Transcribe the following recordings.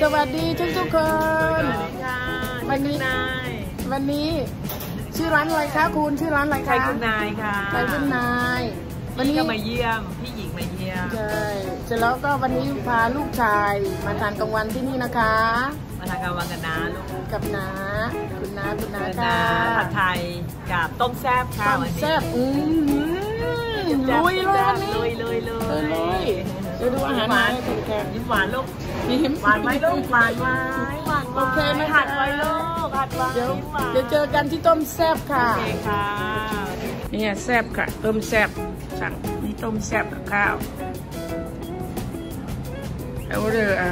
สวัสดีทุกคนวันนี้ชื่อร้านอะไรคะคุณชื่อร้านอะไรคะไทยคุณนายค่ะไทยคุณนายวันนี้ก็มาเยี่ยมพี่หญิงมาเยี่ยมใช่เสร็จแล้วก็วันนี้พาลูกชายมาทานกลางวันที่นี่นะคะมาทานกลางวันกับน้าลูกกับน้าคุณน้าค่ะผัดไทยกับต้มแซ่บค่ะต้มแซ่บลุยเลยจะดูอาหารหวานยิ้มหวานลูกยิ้มหวานไหมลูกหวานโอเคไม่ผัดไว้ลูกผัดไว้เดี๋ยวเจอกันที่ต้มแซ่บค่ะโอเคค่ะนี่แซ่บค่ะต้มแซ่บสั่งนี่ต้มแซ่บกับข้าวแล้วเดี๋ยว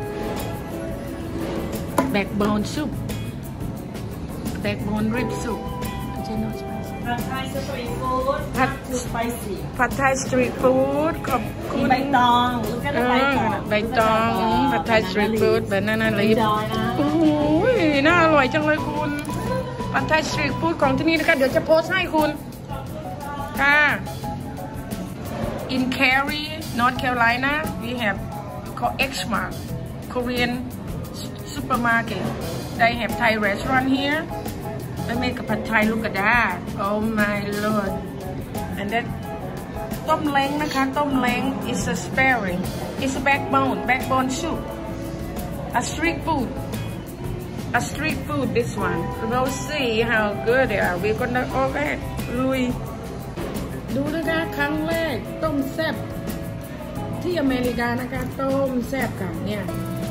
backbone soup backbone rib soupผัดไทยสตรีทฟู้ดผัดไทยสตรีทฟู้ดขอบคุณใบตองใบตองผัดไทยสตรีทฟู้ดแบบนั้นเลยโอ้โหน่าอร่อยจังเลยคุณผัดไทยสตรีทฟู้ดของที่นี่นะคะเดี๋ยวจะโพสให้คุณค่ะ in Cary North Carolina we have called H Mart Korean supermarket they have Thai restaurant here they make a pad Thai look at that oh my lord and that ต้มเล้งนะคะต้มเล้ง is a sparing is a backbone soup a street food this one we'll see how good they are we're gonna okay ลุยดูนะคะครั้งแรกต้มแซ่บที่อเมริกานะคะต้มแซ่บค่ะเนี่ย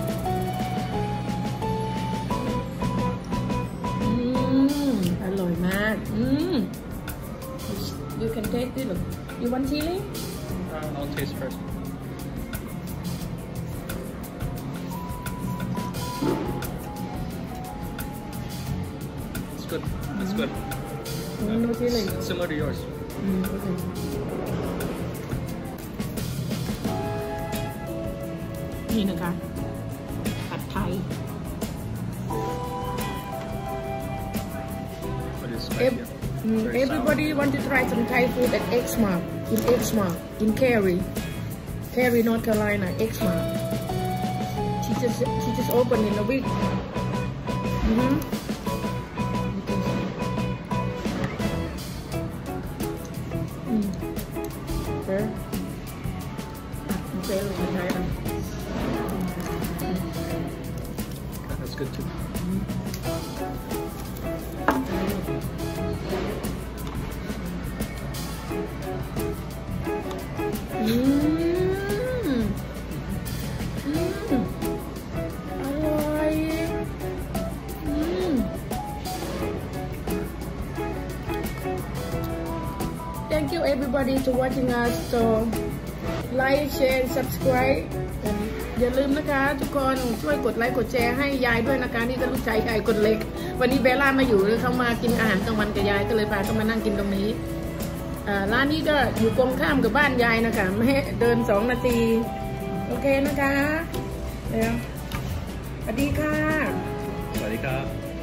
อร่อยมากyou can taste it look you want chili I'll taste first it's good it's good no chili similar to yours okayนี่นะคะผัดไทยEverybody want to try some Thai food at H Mart in Cary North Carolina H Mart she just opened in a week That's good too. Thank you everybody to watching us so like share subscribe อย่าลืมนะคะทุกคนช่วยกดไลค์กดแชร์ให้ยายด้วยนะคะนี่ก็ลูกชายยายคนเล็กวันนี้เบลล่ามาอยู่เลยเขามากินอาหารกลางวันกับยายก็เลยพาเขามานั่งกินตรงนี้ร้านนี้ก็อยู่ตรงข้ามกับบ้านยายนะคะไม่เดิน2 นาทีโอเคนะคะเดี๋ยวสวัสดีค่ะสวัสดีครับ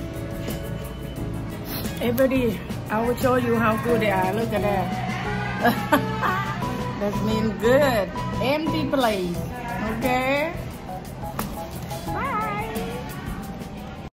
Everybody I will show you how good they are look at that that means good empty place okay